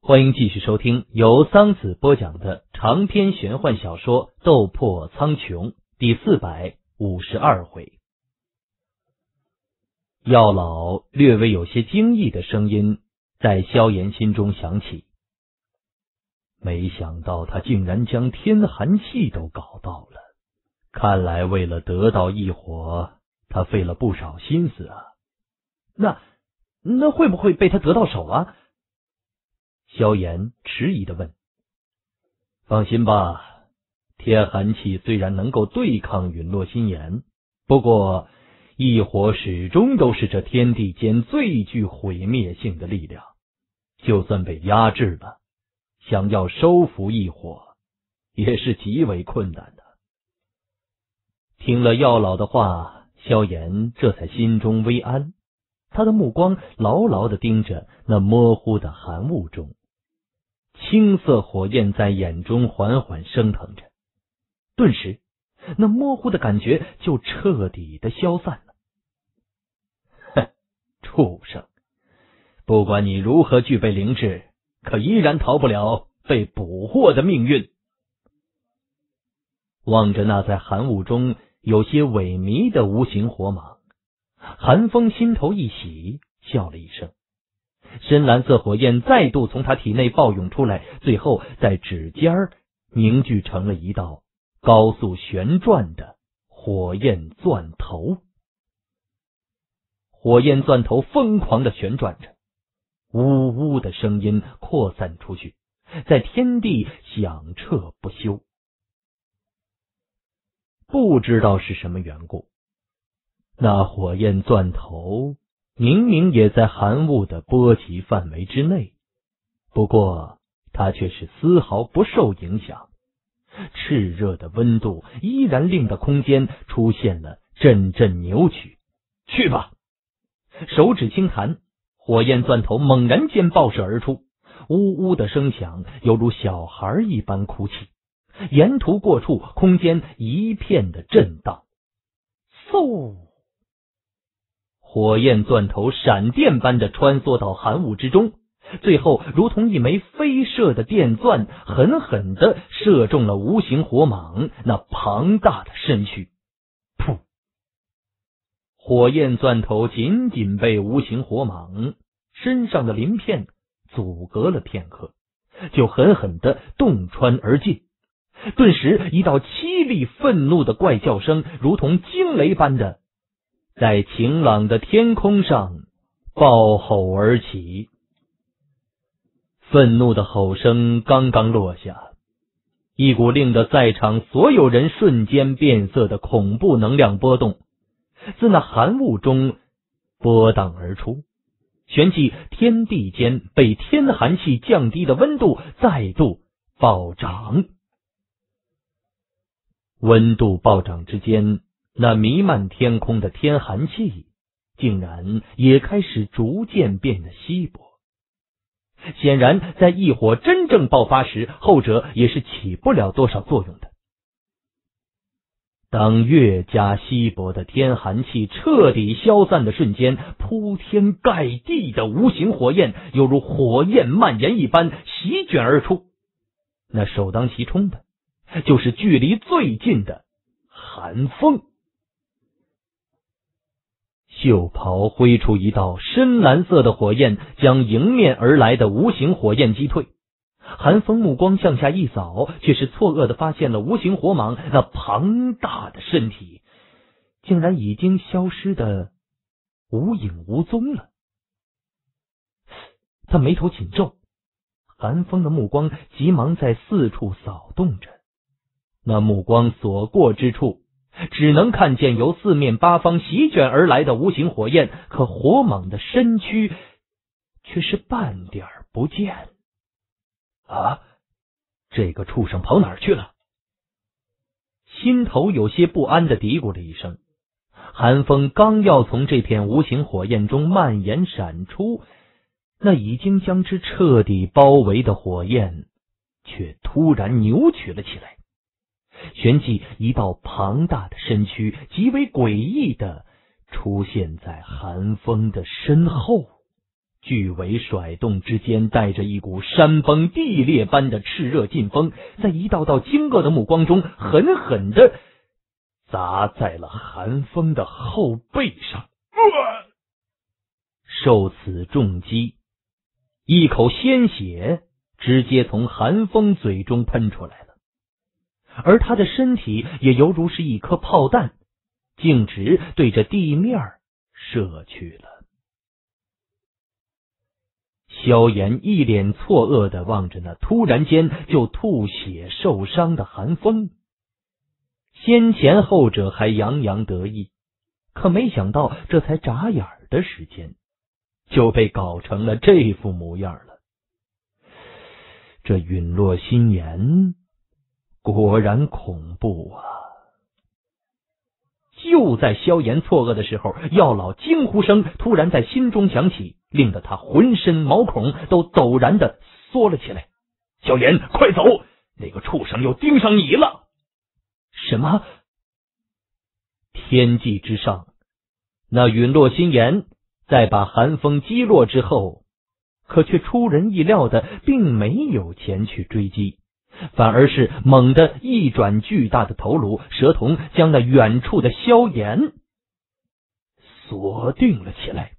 欢迎继续收听由桑子播讲的长篇玄幻小说《斗破苍穹》第452回。药老略微有些惊异的声音在萧炎心中响起，没想到他竟然将天寒气都搞到了，看来为了得到异火，他费了不少心思啊。那会不会被他得到手啊？萧炎迟疑地问。放心吧，天寒气虽然能够对抗陨落心炎，不过异火始终都是这天地间最具毁灭性的力量，就算被压制了，想要收服异火也是极为困难的。听了药老的话，萧炎这才心中微安，他的目光牢牢地盯着那模糊的寒雾中，青色火焰在眼中缓缓升腾着，顿时那模糊的感觉就彻底的消散了。哼，畜生，不管你如何具备灵智，可依然逃不了被捕获的命运。望着那在寒雾中有些萎靡的无形火蟒，寒风心头一喜，笑了一声。深蓝色火焰再度从他体内暴涌出来，最后在指尖凝聚成了一道高速旋转的火焰钻头。火焰钻头疯狂地旋转着，呜呜的声音扩散出去，在天地响彻不休。不知道是什么缘故，那火焰钻头明明也在寒雾的波及范围之内，不过它却是丝毫不受影响，炽热的温度依然令得空间出现了阵阵扭曲。去吧！手指轻弹，火焰钻头猛然间爆射而出，呜呜的声响犹如小孩一般哭泣，沿途过处空间一片的震荡。嗖！火焰钻头闪电般的穿梭到寒雾之中，最后如同一枚飞射的电钻，狠狠地射中了无形火蟒那庞大的身躯。噗！火焰钻头仅仅被无形火蟒身上的鳞片阻隔了片刻，就狠狠地洞穿而进。顿时一道凄厉愤怒的怪叫声如同惊雷般的在晴朗的天空上爆吼而起。愤怒的吼声刚刚落下，一股令得在场所有人瞬间变色的恐怖能量波动自那寒雾中波荡而出，旋即天地间被天寒气降低的温度再度暴涨。温度暴涨之间，那弥漫天空的天寒气竟然也开始逐渐变得稀薄。显然在异火真正爆发时，后者也是起不了多少作用的。当越加稀薄的天寒气彻底消散的瞬间，铺天盖地的无形火焰犹如火焰蔓延一般席卷而出，那首当其冲的就是距离最近的寒风。袖袍挥出一道深蓝色的火焰，将迎面而来的无形火焰击退。寒风目光向下一扫，却是错愕地发现了无形火蟒那庞大的身体竟然已经消失得无影无踪了。他眉头紧皱，寒风的目光急忙在四处扫动着，那目光所过之处只能看见由四面八方席卷而来的无形火焰，可火蟒的身躯却是半点不见。啊，这个畜生跑哪儿去了？心头有些不安地嘀咕了一声。寒风刚要从这片无形火焰中蔓延闪出，那已经将之彻底包围的火焰却突然扭曲了起来，旋即一道庞大的身躯极为诡异地出现在寒风的身后。 巨尾甩动之间，带着一股山崩地裂般的炽热劲风，在一道道惊愕的目光中，狠狠地砸在了韩风的后背上。受此重击，一口鲜血直接从韩风嘴中喷出来了，而他的身体也犹如是一颗炮弹，径直对着地面射去了。萧炎一脸错愕地望着那突然间就吐血受伤的韩风，先前后者还洋洋得意，可没想到这才眨眼的时间，就被搞成了这副模样了。这陨落心炎果然恐怖啊！就在萧炎错愕的时候，药老惊呼声突然在心中响起，令得他浑身毛孔都陡然的缩了起来。萧炎，快走！那个畜生又盯上你了！什么？天际之上，那陨落心炎在把寒风击落之后，可却出人意料的并没有前去追击，反而是猛地一转巨大的头颅，蛇瞳将那远处的萧炎锁定了起来。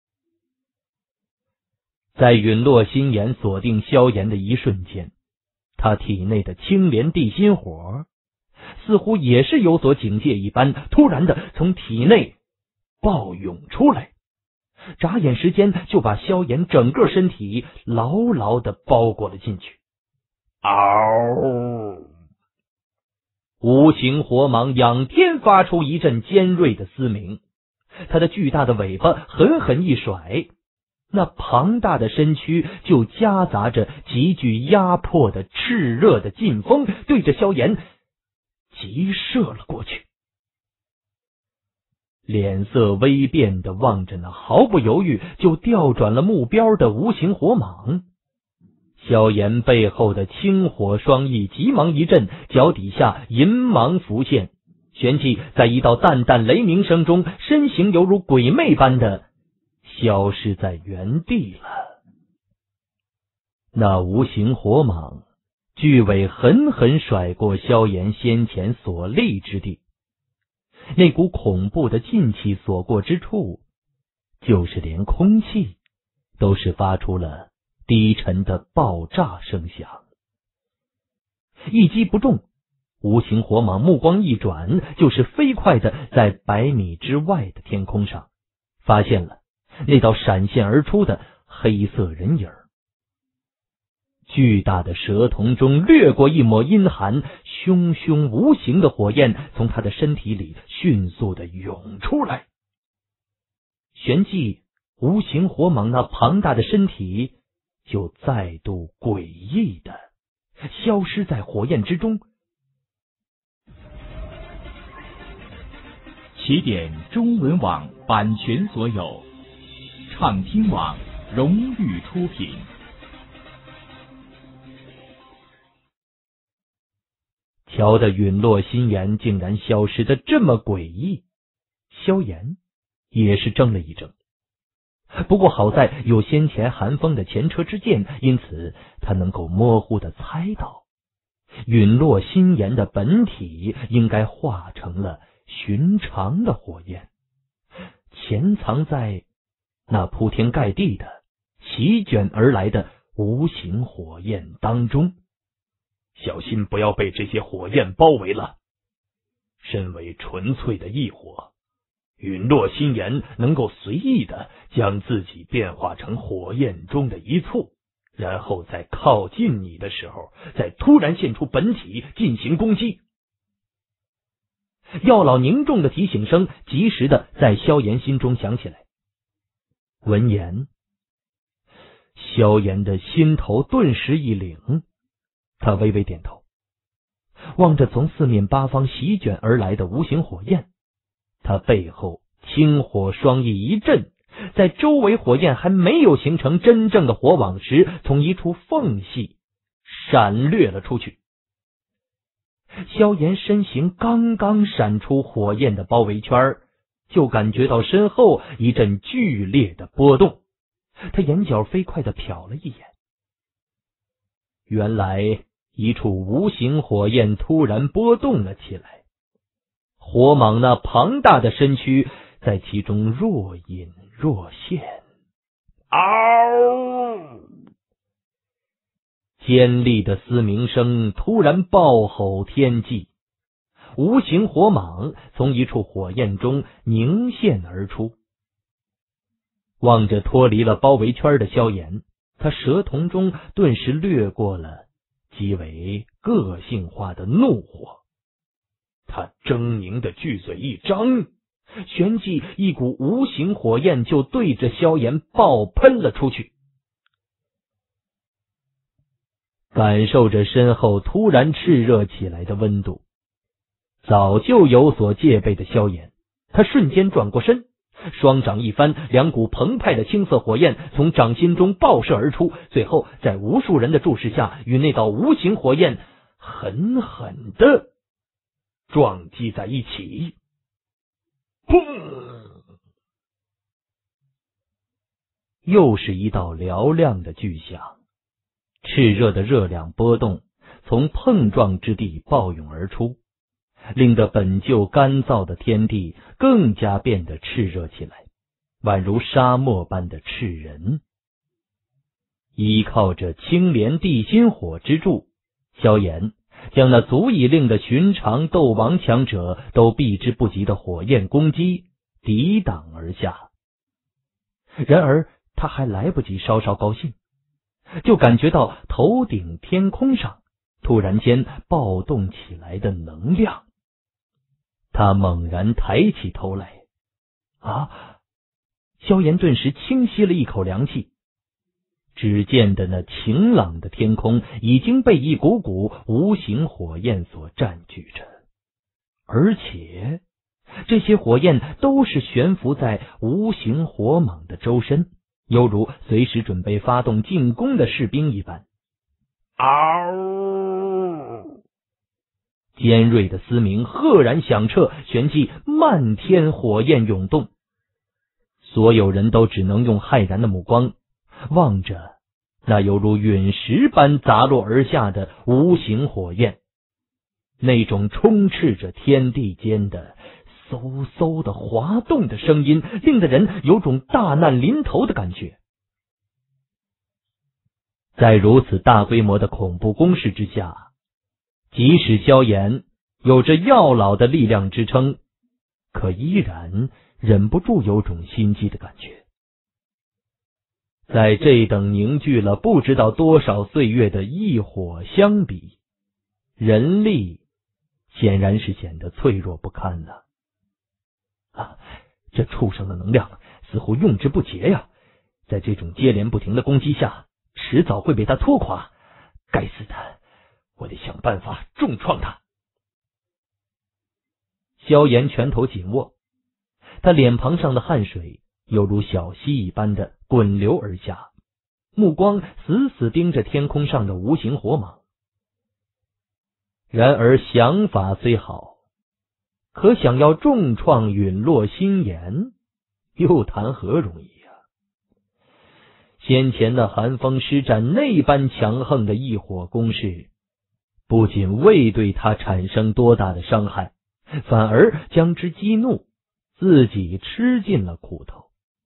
在陨落心炎锁定萧炎的一瞬间，他体内的青莲地心火似乎也是有所警戒一般，突然的从体内暴涌出来，眨眼时间就把萧炎整个身体牢牢的包裹了进去。嗷！无形火蟒仰天发出一阵尖锐的嘶鸣，它的巨大的尾巴狠狠一甩，那庞大的身躯就夹杂着极具压迫的炽热的劲风，对着萧炎急射了过去。脸色微变的望着那毫不犹豫就调转了目标的无形火蟒，萧炎背后的青火双翼急忙一震，脚底下银芒浮现，旋即在一道淡淡雷鸣声中，身形犹如鬼魅般的消失在原地了。那无形火蟒巨尾狠狠甩过萧炎先前所立之地，那股恐怖的劲气所过之处，就是连空气都是发出了低沉的爆炸声响。一击不中，无形火蟒目光一转，就是飞快的在100米之外的天空上发现了那道闪现而出的黑色人影。巨大的蛇瞳中掠过一抹阴寒，汹汹无形的火焰从他的身体里迅速的涌出来。旋即无形火蟒那庞大的身体就再度诡异的消失在火焰之中。 起点中文网版权所有，畅听网荣誉出品。 瞧得陨落心炎竟然消失的这么诡异，萧炎也是怔了一怔。不过好在有先前寒风的前车之鉴，因此他能够模糊的猜到，陨落心炎的本体应该化成了寻常的火焰，潜藏在那铺天盖地的席卷而来的无形火焰当中。小心不要被这些火焰包围了。身为纯粹的异火，陨落心炎能够随意的将自己变化成火焰中的一簇，然后在靠近你的时候再突然现出本体进行攻击。药老凝重的提醒声及时的在萧炎心中响起来。闻言，萧炎的心头顿时一凛，他微微点头，望着从四面八方席卷而来的无形火焰，他背后青火双翼一震，在周围火焰还没有形成真正的火网时，从一处缝隙闪掠了出去。萧炎身形刚刚闪出火焰的包围圈，就感觉到身后一阵剧烈的波动， 他眼角飞快地瞟了一眼，原来一处无形火焰突然波动了起来，火蟒那庞大的身躯在其中若隐若现。嗷！尖利的嘶鸣声突然爆吼天际，无形火蟒从一处火焰中凝现而出。望着脱离了包围圈的萧炎，他舌头中顿时掠过了极为个性化的怒火。他狰狞的巨嘴一张，旋即一股无形火焰就对着萧炎爆喷了出去。感受着身后突然炽热起来的温度，早就有所戒备的萧炎，他瞬间转过身，双掌一翻，两股澎湃的青色火焰从掌心中爆射而出，最后在无数人的注视下，与那道无形火焰狠狠地撞击在一起。砰！又是一道嘹亮的巨响，炽热的热量波动从碰撞之地暴涌而出，令得本就干燥的天地更加变得炽热起来，宛如沙漠般的炽人。依靠着青莲地心火之助，萧炎将那足以令得寻常斗王强者都避之不及的火焰攻击抵挡而下。然而他还来不及稍稍高兴，就感觉到头顶天空上突然间暴动起来的能量。他猛然抬起头来，萧炎顿时轻吸了一口凉气。只见的那晴朗的天空已经被一股股无形火焰所占据着，而且这些火焰都是悬浮在无形火蟒的周身，犹如随时准备发动进攻的士兵一般。嗷！尖锐的嘶鸣赫然响彻，旋即漫天火焰涌动。所有人都只能用骇然的目光望着那犹如陨石般砸落而下的无形火焰，那种充斥着天地间的嗖嗖的滑动的声音，令得人有种大难临头的感觉。在如此大规模的恐怖攻势之下，即使萧炎有着药老的力量支撑，可依然忍不住有种心悸的感觉。在这等凝聚了不知道多少岁月的异火相比，人力显然是显得脆弱不堪了。这畜生的能量似乎用之不竭呀，在这种接连不停的攻击下，迟早会被他拖垮。该死的，我得想办法重创他。萧炎拳头紧握，他脸庞上的汗水犹如小溪一般的滚流而下，目光死死盯着天空上的无形火蟒。然而想法虽好，可想要重创陨落心炎，又谈何容易啊！先前的寒风施展那般强横的异火攻势，不仅未对他产生多大的伤害，反而将之激怒，自己吃尽了苦头。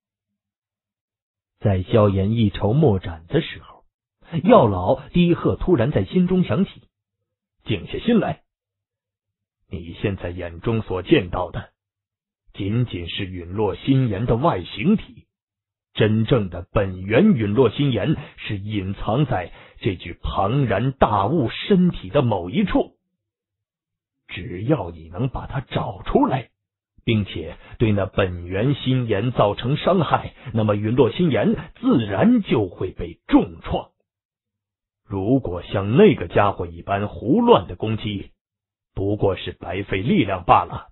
在萧炎一筹莫展的时候，药老低喝突然在心中响起：静下心来，你现在眼中所见到的仅仅是陨落心炎的外形体，真正的本源陨落心炎是隐藏在这具庞然大物身体的某一处。只要你能把它找出来，并且对那本源心炎造成伤害，那么陨落心炎自然就会被重创。如果像那个家伙一般胡乱的攻击，不过是白费力量罢了。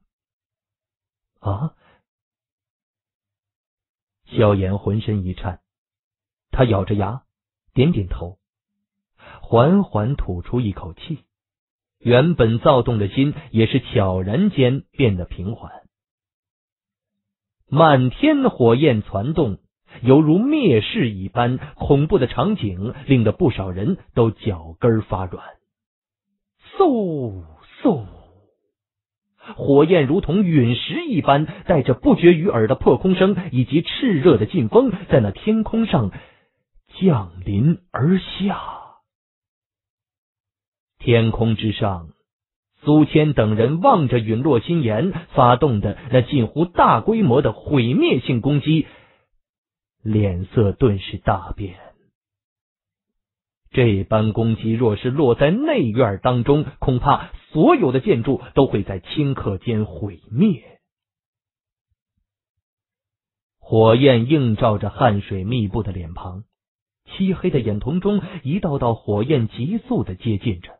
萧炎浑身一颤，他咬着牙点点头，缓缓吐出一口气，原本躁动的心也是悄然间变得平缓。漫天火焰攒动， 犹如灭世一般，恐怖的场景令得不少人都脚跟发软。嗖嗖，火焰如同陨石一般，带着不绝于耳的破空声以及炽热的劲风，在那天空上降临而下。天空之上，苏谦等人望着陨落心炎发动的那近乎大规模的毁灭性攻击，脸色顿时大变。这般攻击若是落在内院当中，恐怕所有的建筑都会在顷刻间毁灭。火焰映照着汗水密布的脸庞，漆黑的眼瞳中一道道火焰急速地接近着。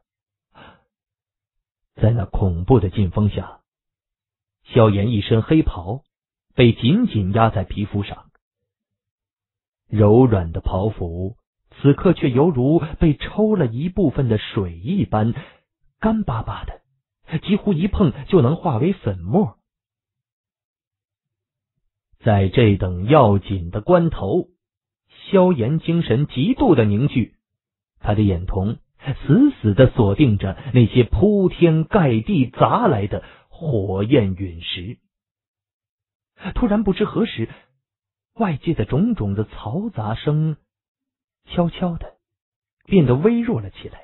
在那恐怖的劲风下，萧炎一身黑袍被紧紧压在皮肤上，柔软的袍服此刻却犹如被抽了一部分的水一般，干巴巴的，几乎一碰就能化为粉末。在这等要紧的关头，萧炎精神极度的凝聚，他的眼瞳死死地锁定着那些铺天盖地砸来的火焰陨石。突然不知何时，外界的种种的嘈杂声悄悄地变得微弱了起来。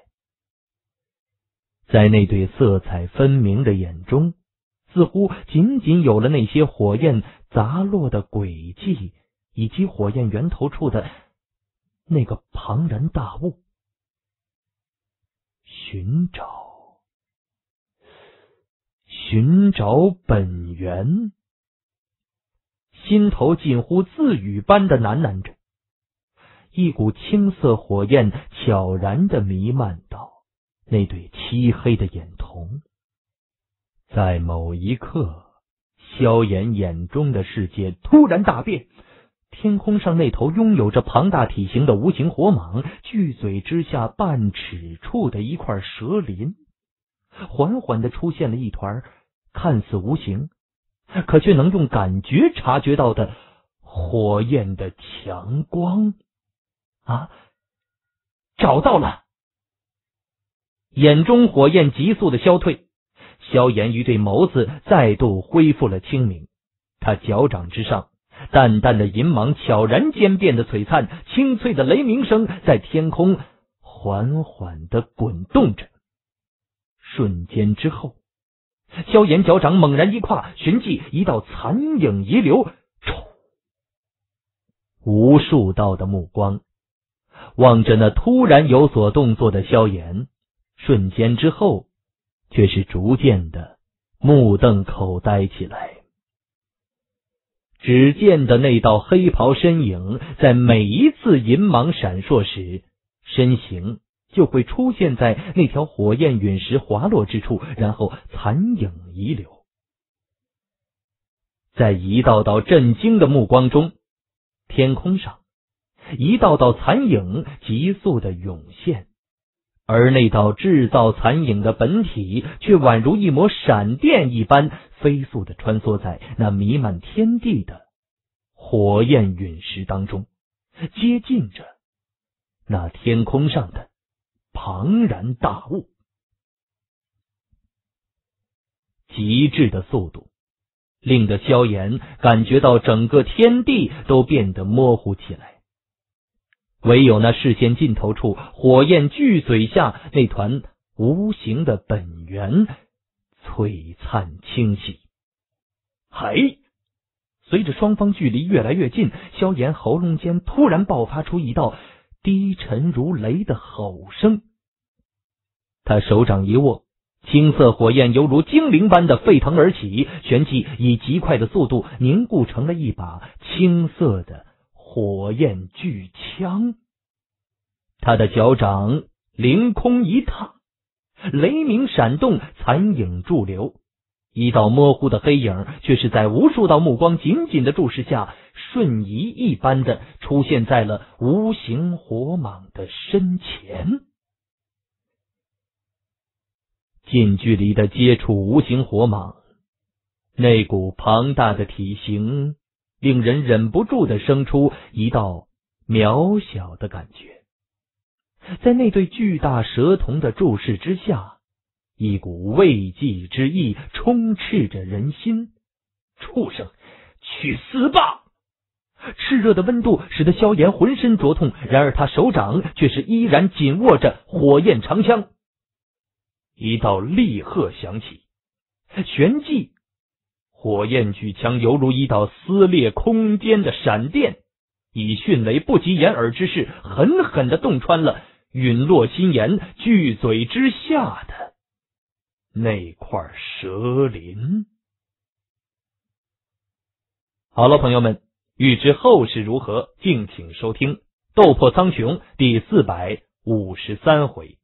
在那对色彩分明的眼中，似乎仅仅有了那些火焰砸落的轨迹，以及火焰源头处的那个庞然大物。寻找本源，心头近乎自语般的喃喃着，一股青色火焰悄然地弥漫到那对漆黑的眼瞳。在某一刻，萧炎眼中的世界突然大变，天空上那头拥有着庞大体型的无形火蟒，巨嘴之下半尺处的一块蛇鳞，缓缓地出现了一团看似无形，可却能用感觉察觉到的火焰的强光。找到了！眼中火焰急速的消退，萧炎一对眸子再度恢复了清明。他脚掌之上，淡淡的银芒悄然间变得璀璨，清脆的雷鸣声在天空缓缓地滚动着。瞬间之后，萧炎脚掌猛然一跨，旋即一道残影遗留，无数道的目光望着那突然有所动作的萧炎，瞬间之后却是逐渐的目瞪口呆起来。只见的那道黑袍身影，在每一次银芒闪烁时，身形就会出现在那条火焰陨石滑落之处，然后残影遗留。在一道道震惊的目光中，天空上一道道残影急速的涌现，而那道制造残影的本体却宛如一抹闪电一般，飞速的穿梭在那弥漫天地的火焰陨石当中，接近着那天空上的庞然大物。极致的速度令得萧炎感觉到整个天地都变得模糊起来，唯有那视线尽头处火焰巨嘴下那团无形的本源璀璨清晰。随着双方距离越来越近，萧炎喉咙间突然爆发出一道低沉如雷的吼声。他手掌一握，青色火焰犹如精灵般的沸腾而起，旋即以极快的速度凝固成了一把青色的火焰巨枪。他的脚掌凌空一踏，雷鸣闪动，残影驻留，一道模糊的黑影却是在无数道目光紧紧的注视下，瞬移一般的出现在了无形火蟒的身前。近距离的接触无形火蟒，那股庞大的体型令人忍不住地生出一道渺小的感觉。在那对巨大蛇瞳的注视之下，一股慰藉之意充斥着人心。畜生，去死吧！炽热的温度使得萧炎浑身灼痛，然而他手掌却是依然紧握着火焰长枪。一道厉喝响起，旋即火焰巨枪犹如一道撕裂空间的闪电，以迅雷不及掩耳之势狠狠地洞穿了陨落心炎巨嘴之下的那块蛇鳞。好了，朋友们，欲知后事如何，敬请收听《斗破苍穹》第453回。